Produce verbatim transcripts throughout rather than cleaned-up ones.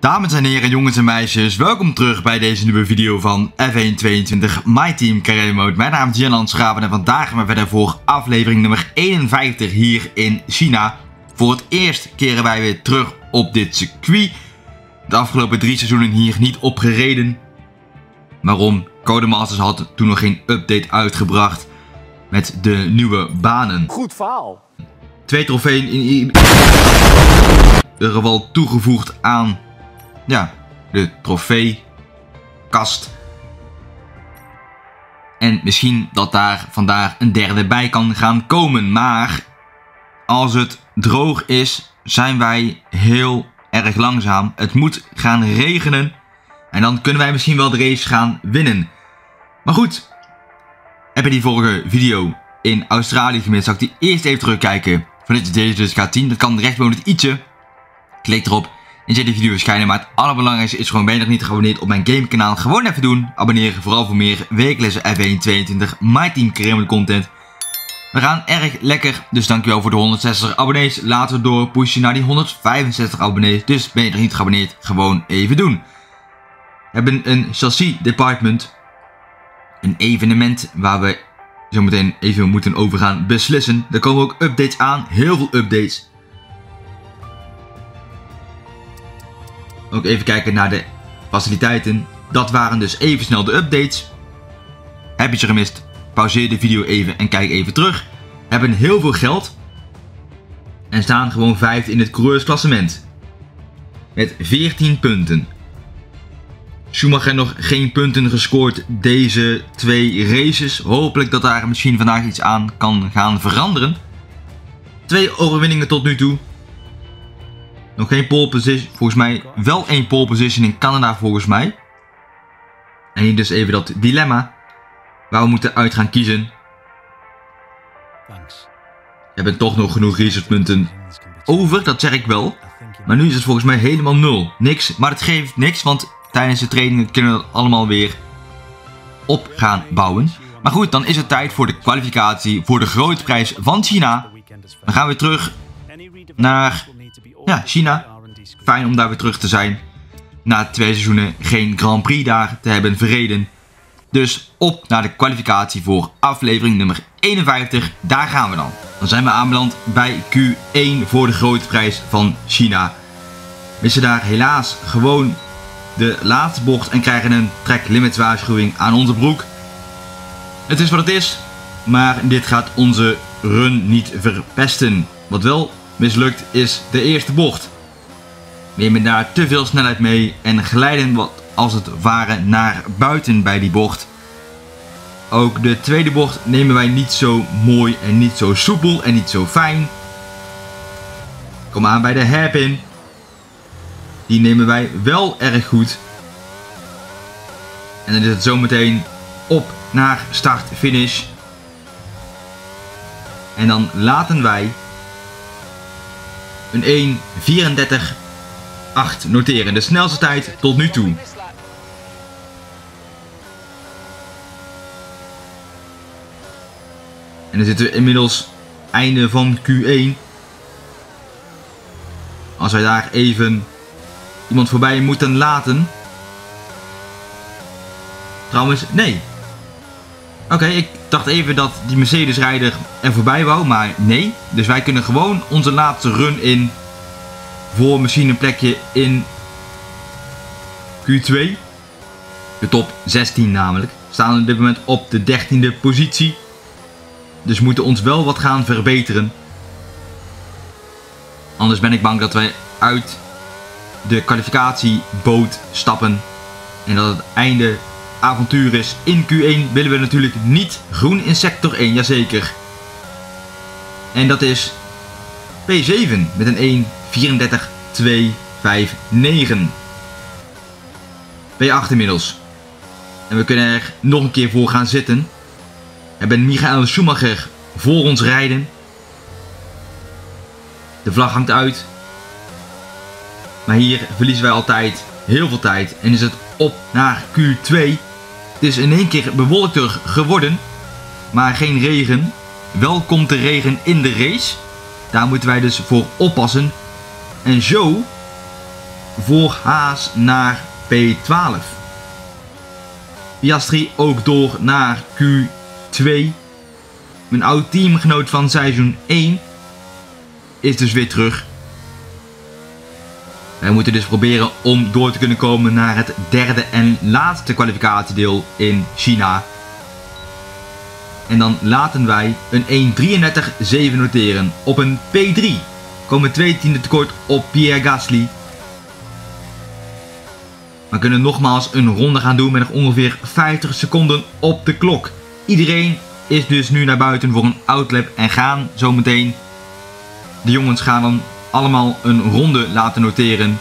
Dames en heren, jongens en meisjes, welkom terug bij deze nieuwe video van F één tweeëntwintig My Team Career Mode. Mijn naam is Jan Schraven en vandaag gaan we verder voor aflevering nummer eenenvijftig hier in China. Voor het eerst keren wij weer terug op dit circuit. De afgelopen drie seizoenen hier niet opgereden. Waarom? Codemasters had toen nog geen update uitgebracht met de nieuwe banen. Goed verhaal. Twee trofeeën in ieder geval toegevoegd aan ja, de trofeekast. En misschien dat daar vandaag een derde bij kan gaan komen. Maar als het droog is, zijn wij heel erg langzaam. Het moet gaan regenen. En dan kunnen wij misschien wel de race gaan winnen. Maar goed. Heb je die vorige video in Australië gemist? Zal ik die eerst even terugkijken. Voordat je deze dus gaat zien. Dat kan rechtboven het i'tje. Klik erop. En zet die video verschijnen. Maar het allerbelangrijkste is gewoon, ben je nog niet geabonneerd op mijn gamekanaal? Gewoon even doen. Abonneren vooral voor meer wekelijkse F één tweeëntwintig My Team Career Mode content. We gaan erg lekker. Dus dankjewel voor de honderdzestig abonnees. Laten we door pushen naar die honderdvijfenzestig abonnees. Dus ben je nog niet geabonneerd? Gewoon even doen. We hebben een chassis department. Een evenement waar we zometeen even moeten over gaan beslissen. Er komen ook updates aan. Heel veel updates. Ook even kijken naar de faciliteiten. Dat waren dus even snel de updates. Heb je ze gemist? Pauzeer de video even en kijk even terug. Hebben heel veel geld. En staan gewoon vijfde in het coureursklassement. Met veertien punten. Schumacher nog geen punten gescoord deze twee races. Hopelijk dat daar misschien vandaag iets aan kan gaan veranderen. Twee overwinningen tot nu toe. Nog geen pole position. Volgens mij wel één pole position in Canada volgens mij. En hier dus even dat dilemma. Waar we moeten uit gaan kiezen. We hebben toch nog genoeg researchpunten over. Dat zeg ik wel. Maar nu is het volgens mij helemaal nul. Niks. Maar het geeft niks. Want tijdens de trainingen kunnen we dat allemaal weer op gaan bouwen. Maar goed, dan is het tijd voor de kwalificatie voor de grote prijs van China. Dan gaan we terug naar ja, China. Fijn om daar weer terug te zijn. Na twee seizoenen geen Grand Prix daar te hebben verreden. Dus op naar de kwalificatie voor aflevering nummer eenenvijftig. Daar gaan we dan. Dan zijn we aanbeland bij Q één voor de grote prijs van China. Missen daar helaas gewoon de laatste bocht en krijgen een track limits waarschuwing aan onze broek. Het is wat het is. Maar dit gaat onze run niet verpesten. Wat wel mislukt is de eerste bocht. We nemen daar te veel snelheid mee en glijden wat als het ware naar buiten bij die bocht. Ook de tweede bocht nemen wij niet zo mooi en niet zo soepel en niet zo fijn. Kom aan bij de hairpin. Die nemen wij wel erg goed. En dan is het zometeen op naar start-finish. En dan laten wij een één vierendertig acht noteren. De snelste tijd tot nu toe. En dan zitten we inmiddels einde van Q één. Als wij daar even iemand voorbij moeten laten. Trouwens, nee. Oké, okay, ik dacht even dat die Mercedes-rijder er voorbij wou, maar nee. Dus wij kunnen gewoon onze laatste run in. Voor misschien een plekje in Q twee. De top zestien namelijk. We staan op dit moment op de dertiende positie. Dus we moeten ons wel wat gaan verbeteren. Anders ben ik bang dat wij uit de kwalificatieboot stappen. En dat het einde avontuur is. In Q één willen we natuurlijk niet groen in sector één, jazeker. En dat is P zeven met een één vierendertig twee vijf negen. P acht inmiddels. En we kunnen er nog een keer voor gaan zitten. We hebben Michael Schumacher voor ons rijden. De vlag hangt uit. Maar hier verliezen wij altijd heel veel tijd. En is het op naar Q twee. Het is in één keer bewolkter geworden. Maar geen regen. Wel komt de regen in de race. Daar moeten wij dus voor oppassen. En Joe voor Haas naar P twaalf. Piastri ook door naar Q twee. Mijn oude teamgenoot van seizoen één is dus weer terug. Wij moeten dus proberen om door te kunnen komen naar het derde en laatste kwalificatiedeel in China. En dan laten wij een één drieëndertig zeven noteren. Op een P drie komen twee tienden tekort op Pierre Gasly. We kunnen nogmaals een ronde gaan doen met nog ongeveer vijftig seconden op de klok. Iedereen is dus nu naar buiten voor een outlap en gaan zometeen. De jongens gaan dan allemaal een ronde laten noteren.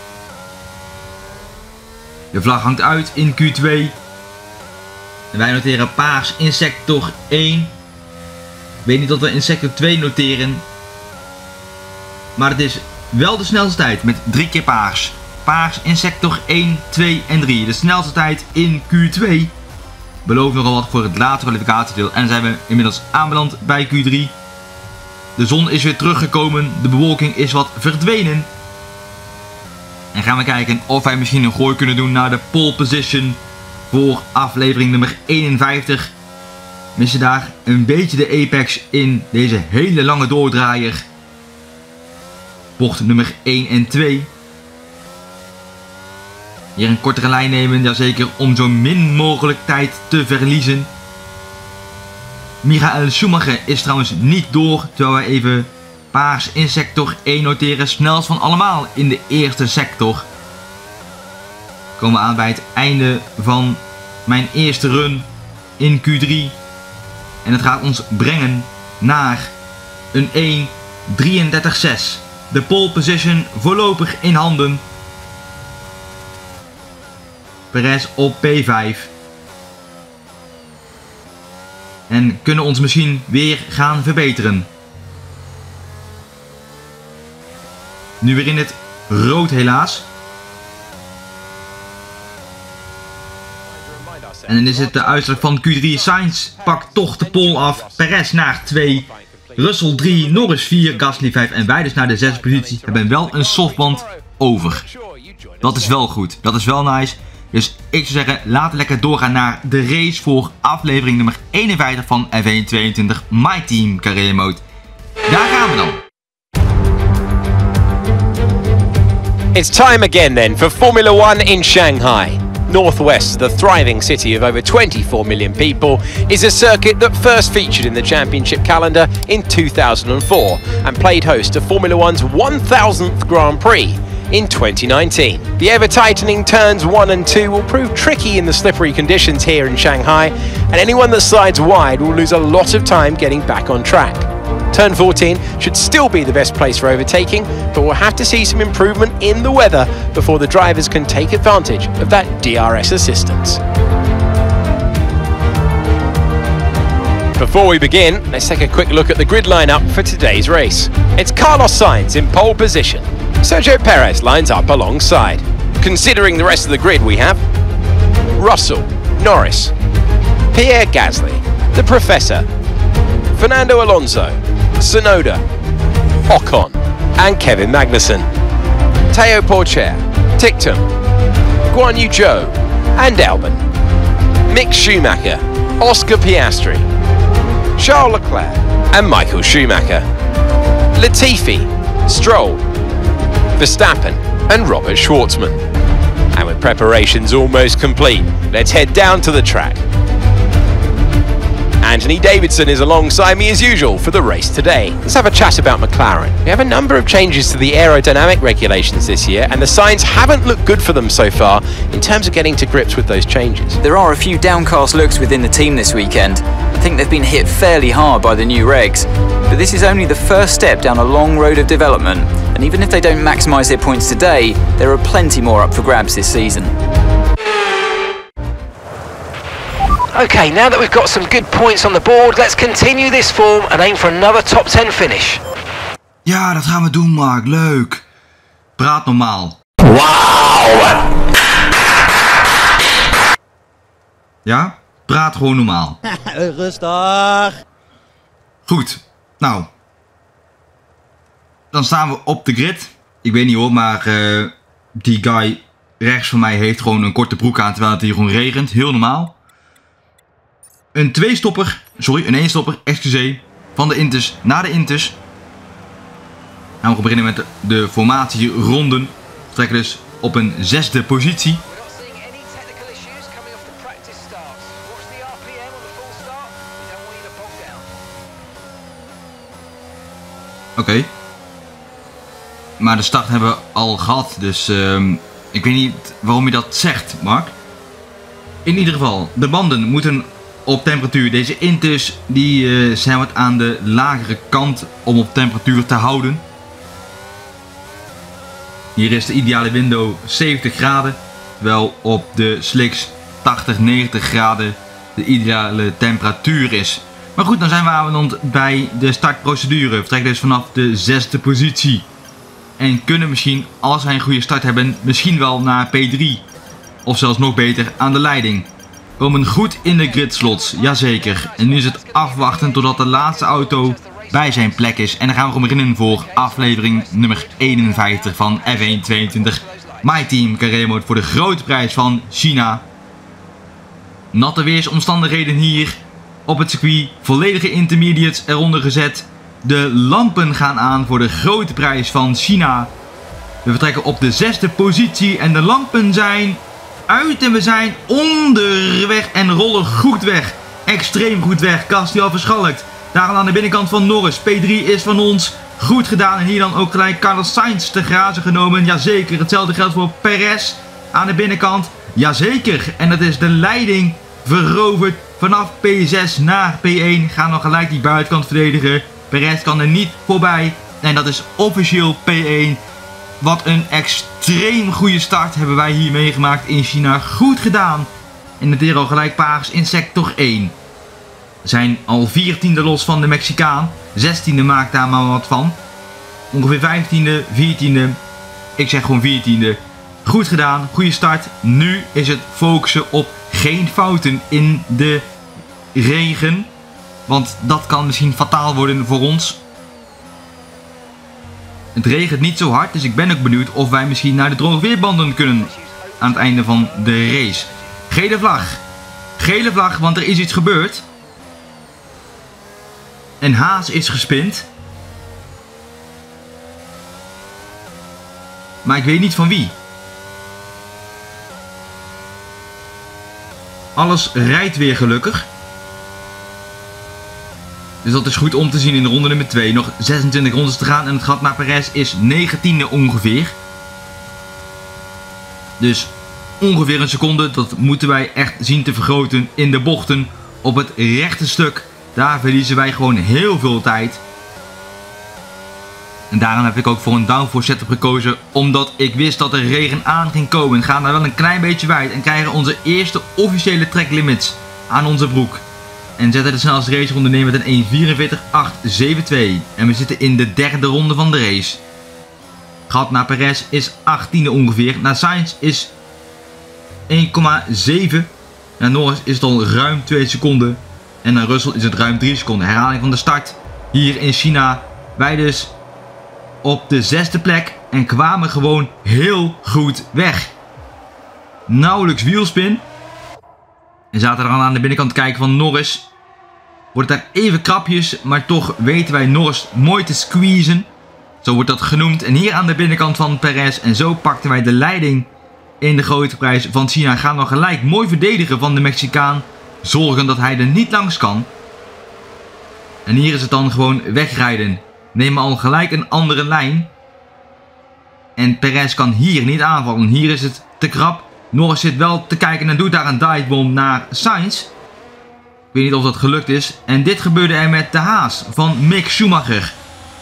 De vlag hangt uit in Q twee. En wij noteren paars in sector één. Ik weet niet of we in sector twee noteren. Maar het is wel de snelste tijd met drie keer paars. Paars in sector één, twee en drie. De snelste tijd in Q twee. Belooft nogal wat voor het laatste kwalificatiedeel. En dan zijn we inmiddels aanbeland bij Q drie. De zon is weer teruggekomen. De bewolking is wat verdwenen. En gaan we kijken of wij misschien een gooi kunnen doen naar de pole position. Voor aflevering nummer eenenvijftig. Missen daar een beetje de apex in deze hele lange doordraaier. Bocht nummer één en twee. Hier een kortere lijn nemen, jazeker, om zo min mogelijk tijd te verliezen. Michael Schumacher is trouwens niet door, terwijl wij even paars in sector één noteren. Snelst van allemaal in de eerste sector. Komen we aan bij het einde van mijn eerste run in Q drie. En het gaat ons brengen naar een één drieëndertig zes. De pole position voorlopig in handen. Perez op P vijf. En kunnen ons misschien weer gaan verbeteren. Nu weer in het rood helaas. En dan is het de uitslag van Q drie. Sainz pakt toch de pole af. Perez naar twee. Russell drie. Norris vier. Gasly vijf. En wij dus naar de zesde positie. Hebben wel een softband over. Dat is wel goed. Dat is wel nice. Dus ik zou zeggen, laten we lekker doorgaan naar de race voor aflevering nummer eenenvijftig van F één tweeëntwintig My Team Carrière Mode. Daar gaan we dan. It's time again then for Formula One in Shanghai. Northwest, the thriving city of over twenty-four million people, is a circuit that first featured in the championship calendar in two thousand four and played host to Formula One's one thousandth Grand Prix in twenty nineteen. The ever-tightening turns one and two will prove tricky in the slippery conditions here in Shanghai, and anyone that slides wide will lose a lot of time getting back on track. Turn fourteen should still be the best place for overtaking, but we'll have to see some improvement in the weather before the drivers can take advantage of that D R S assistance. Before we begin, let's take a quick look at the grid lineup for today's race. It's Carlos Sainz in pole position. Sergio Perez lines up alongside. Considering the rest of the grid we have Russell, Norris, Pierre Gasly, the Professor, Fernando Alonso, Tsunoda, Ocon and Kevin Magnussen, Teo Porcher, Ticktum, Guan Yu Zhou and Albon, Mick Schumacher, Oscar Piastri, Charles Leclerc and Michael Schumacher, Latifi, Stroll, Verstappen and Robert Schwartzman. And with preparations almost complete, let's head down to the track. Anthony Davidson is alongside me as usual for the race today. Let's have a chat about McLaren. We have a number of changes to the aerodynamic regulations this year, and the signs haven't looked good for them so far in terms of getting to grips with those changes. There are a few downcast looks within the team this weekend. I think they've been hit fairly hard by the new regs, but this is only the first step down a long road of development, and even if they don't maximise their points today, there are plenty more up for grabs this season. Okay, now that we've got some good points on the board, let's continue this form and aim for another top ten finish. Ja, dat gaan we doen, Mark. Leuk. Praat normaal. Wauw! Ja? Praat gewoon normaal. Rustig. Goed. Nou. Dan staan we op de grid. Ik weet niet hoor, maar uh, Die guy rechts van mij heeft gewoon een korte broek aan terwijl het hier gewoon regent. Heel normaal. Een tweestopper, sorry, een eenstopper, excuseer, van de Intus naar de Intus. Nou, we beginnen met de, de formatieronden. We trekken dus op een zesde positie. Oké. Okay. Maar de start hebben we al gehad, dus um, ik weet niet waarom je dat zegt, Mark. In ieder geval, de banden moeten op temperatuur. Deze Intus die uh, zijn wat aan de lagere kant om op temperatuur te houden. Hier is de ideale window zeventig graden, terwijl op de slicks tachtig, negentig graden de ideale temperatuur is. Maar goed, dan zijn we aanbeland bij de startprocedure. We trekken dus vanaf de zesde positie. En kunnen misschien, als wij een goede start hebben, misschien wel naar P drie. Of zelfs nog beter aan de leiding. We komen goed in de gridslots, jazeker. En nu is het afwachten totdat de laatste auto bij zijn plek is. En dan gaan we gewoon beginnen voor aflevering nummer eenenvijftig van F één tweeëntwintig. My Team Carrera Mode voor de grote prijs van China. Natte weersomstandigheden hier op het circuit. Volledige intermediates eronder gezet. De lampen gaan aan voor de grote prijs van China. We vertrekken op de zesde positie en de lampen zijn uit en we zijn onderweg en rollen goed weg. Extreem goed weg. Castiel verschalkt. Daar aan de binnenkant van Norris. P drie is van ons goed gedaan. En hier dan ook gelijk Carlos Sainz te grazen genomen. Jazeker. Hetzelfde geldt voor Perez aan de binnenkant. Jazeker. En dat is de leiding veroverd vanaf P zes naar P één. Gaan nog gelijk die buitenkant verdedigen. Perez kan er niet voorbij. En dat is officieel P één. Wat een extreem goede start hebben wij hier meegemaakt in China. Goed gedaan. En het is al gelijk paars in sector één. Zijn al viertiende los van de Mexicaan. zestiende maakt daar maar wat van. Ongeveer vijftiende, veertiende. Ik zeg gewoon veertiende. Goed gedaan, goede start. Nu is het focussen op geen fouten in de regen. Want dat kan misschien fataal worden voor ons. Het regent niet zo hard, dus ik ben ook benieuwd of wij misschien naar de droge weerbanden kunnen aan het einde van de race. Gele vlag. Gele vlag, want er is iets gebeurd. En Haas is gespind. Maar ik weet niet van wie. Alles rijdt weer gelukkig. Dus dat is goed om te zien in de ronde nummer twee. Nog zesentwintig rondes te gaan en het gat naar Perez is negentiende ongeveer. Dus ongeveer een seconde. Dat moeten wij echt zien te vergroten in de bochten. Op het rechte stuk. Daar verliezen wij gewoon heel veel tijd. En daarom heb ik ook voor een downforce setup gekozen. Omdat ik wist dat er regen aan ging komen. We gaan daar wel een klein beetje wijd. En krijgen onze eerste officiële track limits aan onze broek. En zetten de snelste raceronde neer met een één vierenveertig acht zevenentwintig. En we zitten in de derde ronde van de race. Gat naar Perez is achttiende ongeveer. Naar Sainz is één komma zeven. Naar Norris is het al ruim twee seconden. En naar Russell is het ruim drie seconden. Herhaling van de start hier in China. Wij dus op de zesde plek. En kwamen gewoon heel goed weg. Nauwelijks wielspin. En zaten er al aan de binnenkant te kijken van Norris. Wordt daar even krapjes. Maar toch weten wij Norris mooi te squeezen. Zo wordt dat genoemd. En hier aan de binnenkant van Perez. En zo pakten wij de leiding in de grote prijs van China. Gaan we gelijk mooi verdedigen van de Mexicaan. Zorgen dat hij er niet langs kan. En hier is het dan gewoon wegrijden. Nemen al gelijk een andere lijn. En Perez kan hier niet aanvallen. Hier is het te krap. Norris zit wel te kijken en doet daar een divebomb naar Sainz. Ik weet niet of dat gelukt is. En dit gebeurde er met de Haas van Mick Schumacher.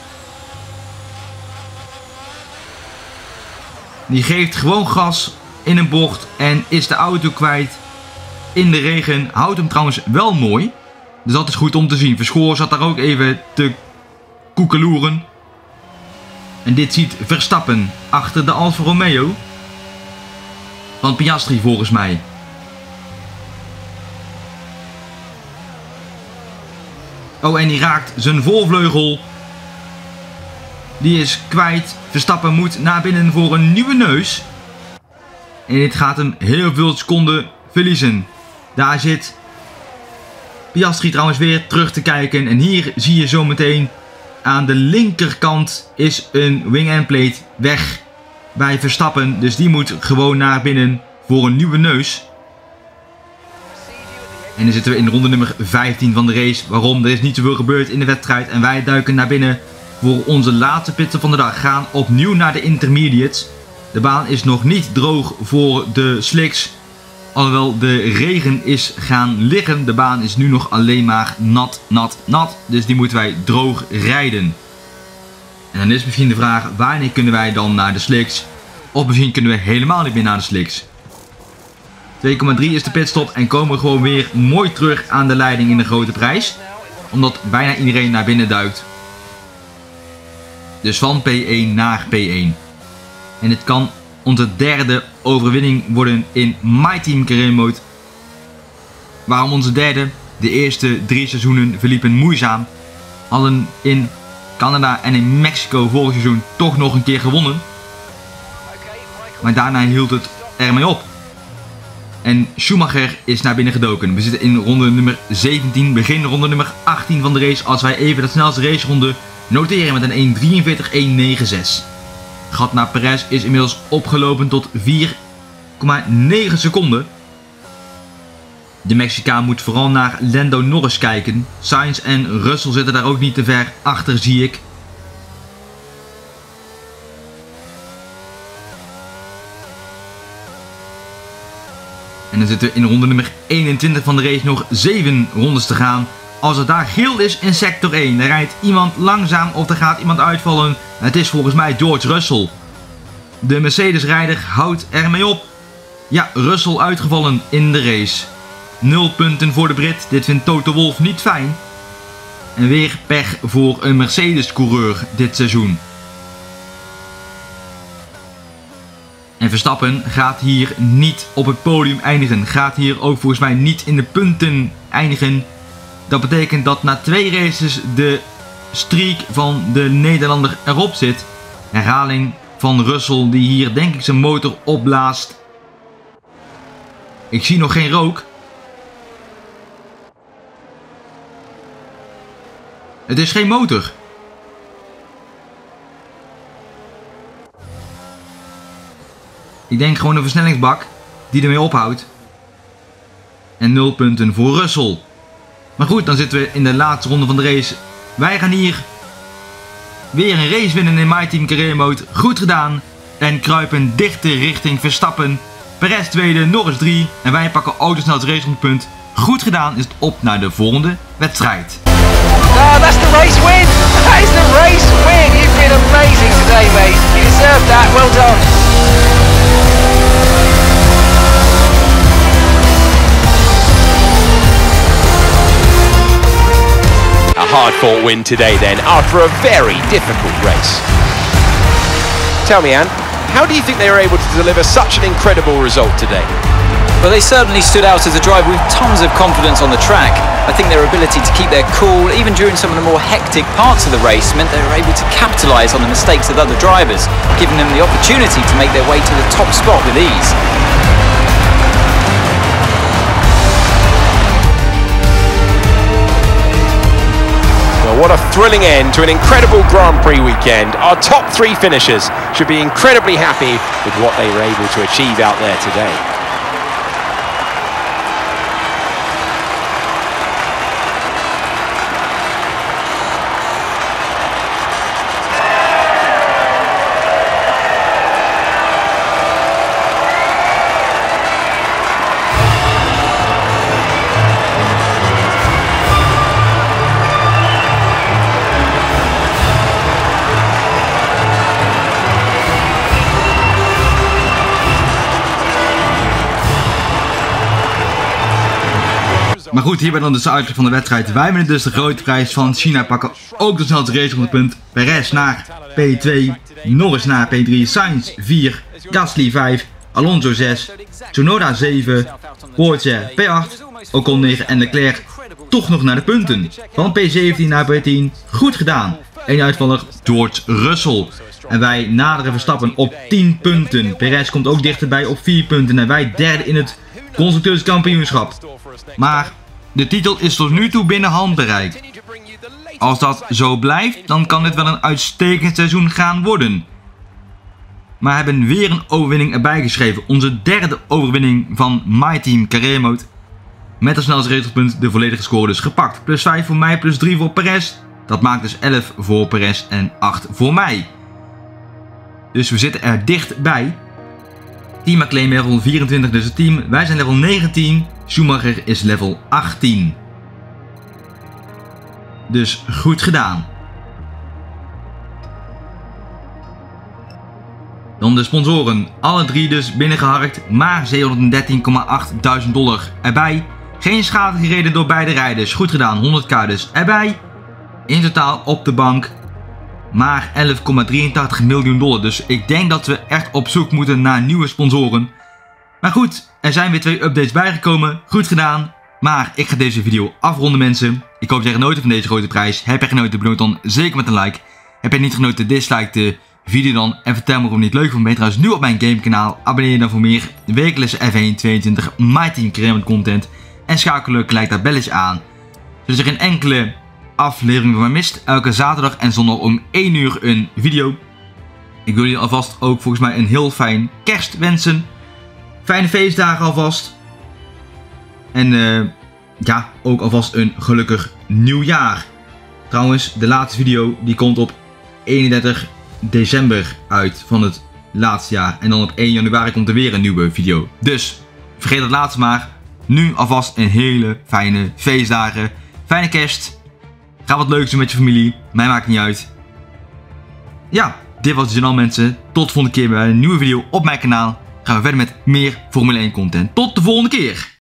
Die geeft gewoon gas in een bocht en is de auto kwijt in de regen. Houdt hem trouwens wel mooi. Dus dat is goed om te zien. Verschoor zat daar ook even te koekeloeren. En dit ziet Verstappen achter de Alfa Romeo. Van Piastri volgens mij. Oh, en die raakt zijn voorvleugel. Die is kwijt. Verstappen moet naar binnen voor een nieuwe neus. En dit gaat hem heel veel seconden verliezen. Daar zit Piastri trouwens weer terug te kijken. En hier zie je zometeen aan de linkerkant is een wing-end plate weg bij Verstappen. Dus die moet gewoon naar binnen voor een nieuwe neus. En dan zitten we in ronde nummer vijftien van de race. Waarom? Er is niet zoveel gebeurd in de wedstrijd. En wij duiken naar binnen voor onze laatste pitstop van de dag. Gaan opnieuw naar de intermediates. De baan is nog niet droog voor de slicks. Alhoewel de regen is gaan liggen. De baan is nu nog alleen maar nat, nat, nat. Dus die moeten wij droog rijden. En dan is misschien de vraag, wanneer kunnen wij dan naar de slicks? Of misschien kunnen we helemaal niet meer naar de slicks. twee komma drie is de pitstop en komen we gewoon weer mooi terug aan de leiding in de grote prijs. Omdat bijna iedereen naar binnen duikt. Dus van P één naar P één. En het kan onze derde overwinning worden in My Team Career Mode. Waarom onze derde? De eerste drie seizoenen verliepen moeizaam. Hadden in Canada en in Mexico vorig seizoen toch nog een keer gewonnen. Maar daarna hield het ermee op. En Schumacher is naar binnen gedoken. We zitten in ronde nummer zeventien, begin ronde nummer achttien van de race. Als wij even de snelste raceronde noteren met een één drieënveertig één negenenzestig. Gat naar Perez is inmiddels opgelopen tot vier komma negen seconden. De Mexicaan moet vooral naar Lando Norris kijken. Sainz en Russell zitten daar ook niet te ver achter, zie ik. En dan zitten we in ronde nummer eenentwintig van de race, nog zeven rondes te gaan. Als het daar geel is in sector één, dan rijdt iemand langzaam of er gaat iemand uitvallen. Het is volgens mij George Russell. De Mercedes-rijder houdt ermee op. Ja, Russell uitgevallen in de race. Nul punten voor de Brit, dit vindt Toto Wolff niet fijn. En weer pech voor een Mercedes-coureur dit seizoen. En Verstappen gaat hier niet op het podium eindigen. Gaat hier ook volgens mij niet in de punten eindigen. Dat betekent dat na twee races de streak van de Nederlander erop zit. Herhaling van Russell die hier denk ik zijn motor opblaast. Ik zie nog geen rook. Het is geen motor. Ik denk gewoon een versnellingsbak die ermee ophoudt. En nul punten voor Russell. Maar goed, dan zitten we in de laatste ronde van de race. Wij gaan hier weer een race winnen in My Team Career Mode. Goed gedaan. En kruipen dichter richting Verstappen. Perez tweede, Norris drie. En wij pakken autosnelste racerondpunt. Goed gedaan, is het op naar de volgende wedstrijd. Ah, that's the race win! That is the race win! You've been amazing today, mate. You deserve that. Well done. A hard-fought win today then, after a very difficult race. Tell me, Anne, how do you think they were able to deliver such an incredible result today? Well, they certainly stood out as a driver with tons of confidence on the track. I think their ability to keep their cool, even during some of the more hectic parts of the race, meant they were able to capitalise on the mistakes of other drivers, giving them the opportunity to make their way to the top spot with ease. What a thrilling end to an incredible Grand Prix weekend. Our top three finishers should be incredibly happy with what they were able to achieve out there today. Maar goed, hierbij dan dus de uitleg van de wedstrijd. Wij winnen dus de grote prijs van China, pakken ook de snelste racerondepunt. Perez naar P twee, Norris naar P drie, Sainz vier, Gasly vijf, Alonso zes, Tsunoda zeven, Porsche P acht, Ocon negen en Leclerc toch nog naar de punten. Van P zeventien naar P tien, goed gedaan. Eén uitvaller, George Russell. En wij naderen Verstappen op tien punten. Perez komt ook dichterbij op vier punten. En wij derde in het constructeurskampioenschap. Maar de titel is tot nu toe binnen handbereik. Als dat zo blijft, dan kan dit wel een uitstekend seizoen gaan worden. Maar we hebben weer een overwinning erbij geschreven. Onze derde overwinning van My Team Carrière Mode. Met als snelste ratingpunt de volledige score dus gepakt. Plus vijf voor mij, plus drie voor Perez. Dat maakt dus elf voor Perez en acht voor mij. Dus we zitten er dichtbij. Team McLaren level vierentwintig, dus het team. Wij zijn level negentien. Schumacher is level achttien. Dus goed gedaan. Dan de sponsoren. Alle drie dus binnengeharkt. Maar zevenhonderddertien komma acht duizend dollar erbij. Geen schade gereden door beide rijders. Goed gedaan. honderdduizend dus erbij. In totaal op de bank. Maar elf komma drieëntachtig miljoen dollar. Dus ik denk dat we echt op zoek moeten naar nieuwe sponsoren. Maar goed, er zijn weer twee updates bijgekomen. Goed gedaan. Maar ik ga deze video afronden, mensen. Ik hoop dat je genoten van deze grote prijs. Heb je genoten, beloon dan zeker met een like. Heb je niet genoten, dislike de video dan. En vertel me waarom je het leuk vond. Ben je trouwens nu op mijn gamekanaal. Abonneer je dan voor meer wekelijkse F één tweeëntwintig My Team Carrière Mode content. En schakel gelijk dat belletje aan. Zodat je geen enkele aflevering van mij mist. Elke zaterdag en zondag om één uur een video. Ik wil jullie alvast ook volgens mij een heel fijn kerst wensen. Fijne feestdagen alvast. En uh, ja, ook alvast een gelukkig nieuwjaar. Trouwens, de laatste video die komt op eenendertig december uit van het laatste jaar. En dan op één januari komt er weer een nieuwe video. Dus, vergeet het laatste maar. Nu alvast een hele fijne feestdagen. Fijne kerst. Ga wat leuks doen met je familie. Mij maakt niet uit. Ja, dit was het journaal, mensen. Tot de volgende keer bij een nieuwe video op mijn kanaal. Gaan we verder met meer Formule één content. Tot de volgende keer.